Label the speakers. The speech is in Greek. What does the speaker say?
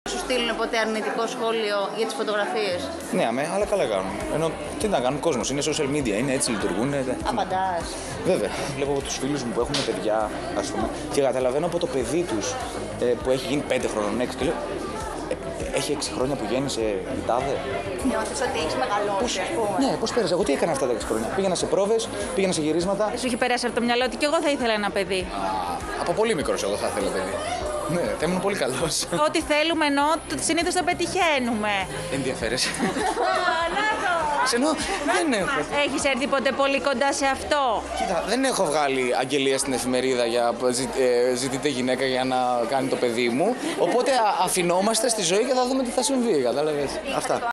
Speaker 1: Σου στείλουν ποτέ αρνητικό σχόλιο για τις φωτογραφίες?
Speaker 2: Ναι, αλλά καλά κάνουν. Ενώ τι να κάνουν, κόσμος είναι social media, είναι έτσι λειτουργούν.
Speaker 1: Απαντάς?
Speaker 2: Βέβαια. Βλέπω από τους φίλους μου που έχουν παιδιά, ας πούμε, και καταλαβαίνω από το παιδί τους που έχει γίνει 5 χρονών, 6 και λέω. Έχει 6 χρόνια που γέννησε η τάδε.
Speaker 1: Νιώθεις ότι έχεις μεγαλώσει, ας πούμε?
Speaker 2: Ναι, πώς πέρασε. Εγώ τι έκανα αυτά τα 6 χρόνια. Πήγαινα σε πρόβες, πήγαινα σε γυρίσματα.
Speaker 3: Σου έχει περάσει από το μυαλό ότι και εγώ θα ήθελα ένα παιδί?
Speaker 2: Από πολύ μικρός εγώ θα ήθελα παιδί. Ναι, θα ήμουν πολύ καλός.
Speaker 3: Ό,τι θέλουμε ενώ συνήθως το πετυχαίνουμε.
Speaker 2: Ενδιαφέρεσαι.
Speaker 3: Να το!
Speaker 2: Ξενώ, δεν έχω.
Speaker 3: Έχεις έρθει ποτέ πολύ κοντά σε αυτό?
Speaker 2: Κοίτα, δεν έχω βγάλει αγγελία στην εφημερίδα για ζητείτε γυναίκα για να κάνει το παιδί μου. Οπότε αφινόμαστε στη ζωή και θα δούμε τι θα συμβεί. Κατάλαβες. Αυτά.